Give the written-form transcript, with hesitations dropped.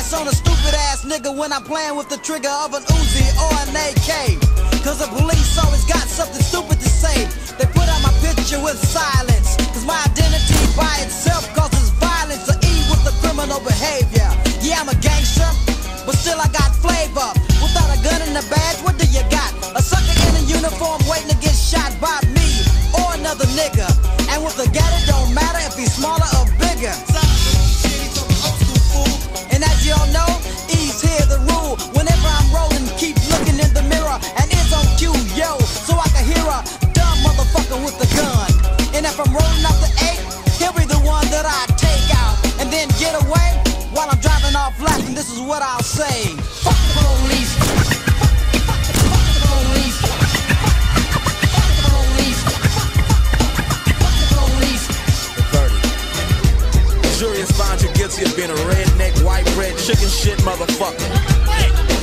police on a stupid ass nigga when I'm playing with the trigger of an Uzi or an AK. Cause the police always got something stupid to say. They put out my picture with silence. Cause my identity by itself causes violence or E with the criminal behavior. Yeah, I'm a gangster, but still I got flavor. Without a gun and a badge, what do you got? A sucker in a uniform waiting to get shot by me or another nigga. And with a gat, it don't matter if he's smaller or bigger. And as y'all know, E's here the rule. Whenever I'm rolling, keep looking in the mirror. And it's on cue, yo, so I can hear a dumb motherfucker with the gun. And if I'm rolling up the 8, he'll be the one that I take out. And then get away while I'm driving off laughing. This is what I'll say. Fuck the police. Fuck the police. Fuck the police. Fuck the police. The verdict. The jury has found you guilty of being a redneck, white bread, chicken shit motherfucker.